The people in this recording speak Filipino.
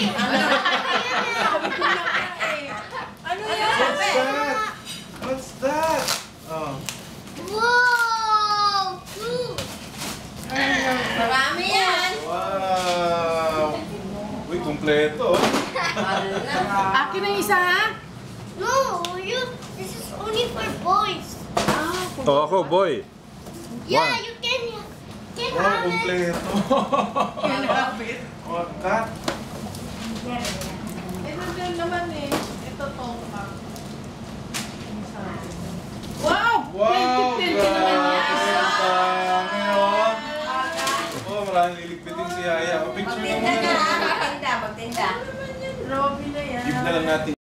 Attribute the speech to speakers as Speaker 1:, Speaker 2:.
Speaker 1: Ano yan?
Speaker 2: What's that? Oh.
Speaker 3: Wow!
Speaker 1: Marami yan.
Speaker 2: Wow! Uy, kumpleto.
Speaker 4: Akin ang isa, ha?
Speaker 3: No, this is only for boys.
Speaker 5: Oh, ako, boy.
Speaker 3: Yeah,
Speaker 5: One.
Speaker 3: you can
Speaker 2: Wow,
Speaker 3: have it.
Speaker 2: kumpleto. What that?
Speaker 4: Ito din naman eh. Ito tongka. Wow!
Speaker 2: Wow!
Speaker 4: 20 naman yan.
Speaker 2: Ang dami, oh. Oh, maraming liligpitin si Yaya. Picture
Speaker 1: Magtinda
Speaker 2: naman.
Speaker 1: na. Magtinda.
Speaker 4: Grabe na yan.
Speaker 2: Give na lang natin.